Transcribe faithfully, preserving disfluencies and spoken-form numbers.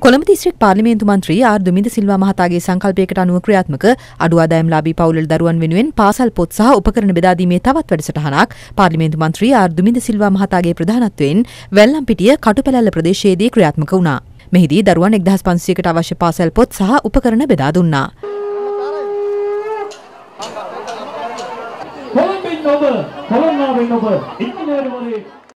Colombo district පාර්ලිමේන්තු මන්ත්‍රී R Duminda Silva මහතාගේ සංකල්පයකට අනුව ක්‍රියාත්මක අඩු ආදායම්ලාභී පවුල්වල දරුවන් වෙනුවෙන් පාසල් පොත් සහ උපකරණ බෙදා දීමේ තවත් වැඩසටහනක් පාර්ලිමේන්තු මන්ත්‍රී ආර් දුමින්ද සිල්වා මහතාගේ ප්‍රධානත්වයෙන් වැල්ලම්පිටිය කටුපැලැල්ල ප්‍රදේශයේදී ක්‍රියාත්මක වුණා. මෙහිදී දරුවන් එක්දහස් පන්සියයකට අවශ්‍ය පාසල් පොත් සහ උපකරණ බෙදා දුන්නා. කොළඹින් ඔබ කොළඹින් ඔබ ඉංජිනේරුවරයෙක්